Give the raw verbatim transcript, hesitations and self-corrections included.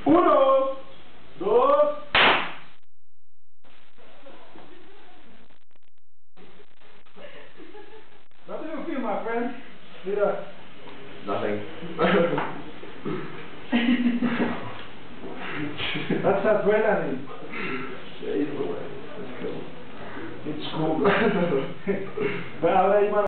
Uno, dos. What do you feel, my friend? Mira. Nothing. That's adrenaline. Yeah, either way. It's cool. It's cool. But ahora hay